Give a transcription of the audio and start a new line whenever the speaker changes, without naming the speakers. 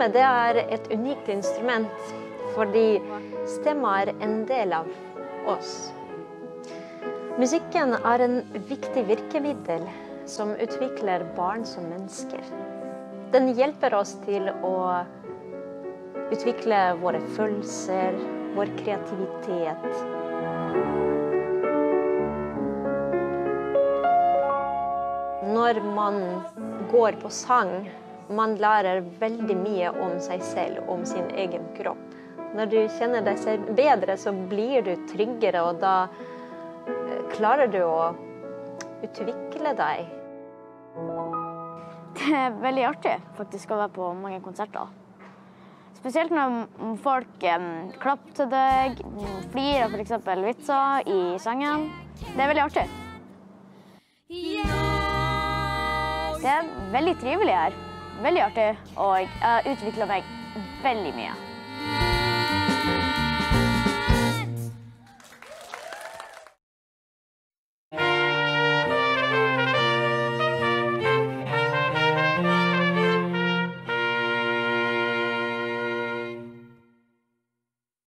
Stemme det er et unikt instrument, fordi stemme er en del av oss. Musikken er en viktig virkemiddel som utvikler barn som mennesker. Den hjelper oss til å utvikle våre følelser, vår kreativitet. Når man går på sang, man lærer veldig mye om seg selv, om sin egen kropp. Når du kjenner deg selv bedre, så blir du tryggere, og da klarer du å utvikle deg.
Det er veldig artig faktisk å være på mange konserter. Spesielt når folk klapper til deg, flirer for eksempel vitser i sangen. Det er veldig artig. Det er veldig trivelig her. Veldig artig, og jeg har utviklet meg veldig mye.